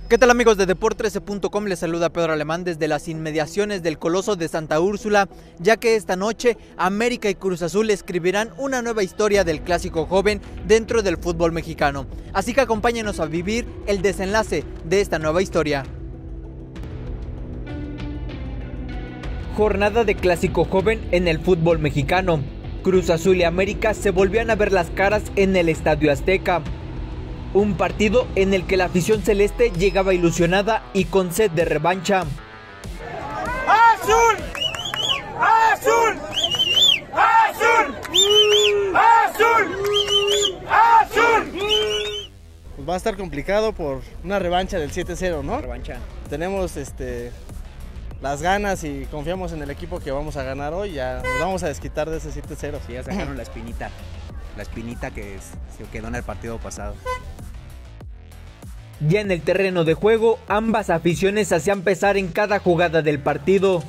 ¿Qué tal amigos de Deport13.com? Les saluda Pedro Alemán desde las inmediaciones del Coloso de Santa Úrsula, ya que esta noche América y Cruz Azul escribirán una nueva historia del clásico joven dentro del fútbol mexicano. Así que acompáñenos a vivir el desenlace de esta nueva historia. Jornada de clásico joven en el fútbol mexicano. Cruz Azul y América se volvían a ver las caras en el Estadio Azteca. Un partido en el que la afición celeste llegaba ilusionada y con sed de revancha. ¡Azul! ¡Azul! ¡Azul! ¡Azul! ¡Azul! Pues va a estar complicado por una revancha del 7-0, ¿no? Revancha. Tenemos las ganas y confiamos en el equipo que vamos a ganar hoy. Ya nos vamos a desquitar de ese 7-0. Sí, ya sacaron la espinita que se quedó en el partido pasado. Ya en el terreno de juego, ambas aficiones hacían pesar en cada jugada del partido.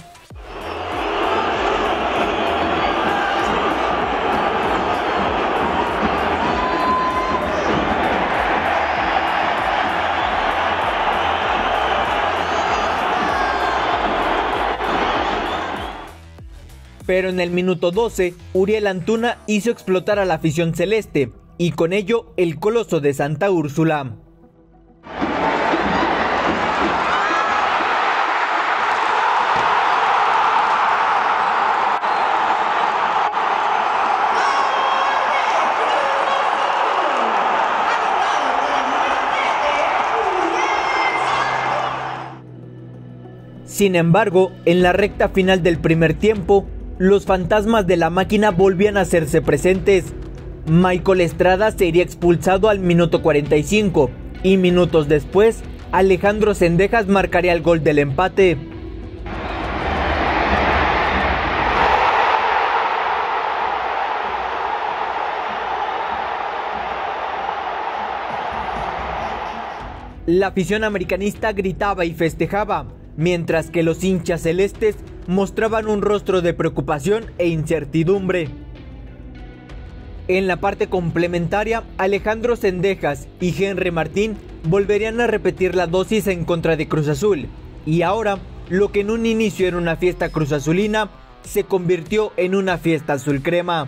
Pero en el minuto 12, Uriel Antuna hizo explotar a la afición celeste, y con ello el Coloso de Santa Úrsula. Sin embargo, en la recta final del primer tiempo, los fantasmas de la máquina volvían a hacerse presentes. Michael Estrada sería expulsado al minuto 45 y minutos después, Alejandro Zendejas marcaría el gol del empate. La afición americanista gritaba y festejaba, mientras que los hinchas celestes mostraban un rostro de preocupación e incertidumbre. En la parte complementaria, Alejandro Zendejas y Henry Martín volverían a repetir la dosis en contra de Cruz Azul, y ahora, lo que en un inicio era una fiesta cruzazulina, se convirtió en una fiesta azul crema.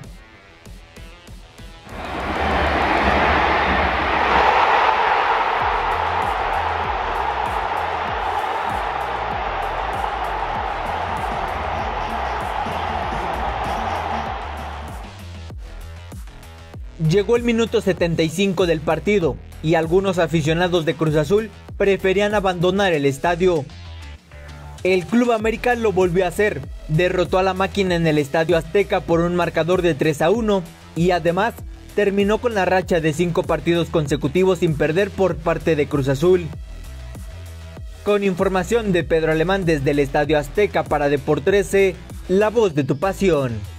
Llegó el minuto 75 del partido y algunos aficionados de Cruz Azul preferían abandonar el estadio. El Club América lo volvió a hacer, derrotó a la máquina en el Estadio Azteca por un marcador de 3-1 y además terminó con la racha de 5 partidos consecutivos sin perder por parte de Cruz Azul. Con información de Pedro Alemán desde el Estadio Azteca para Deport 13, la voz de tu pasión.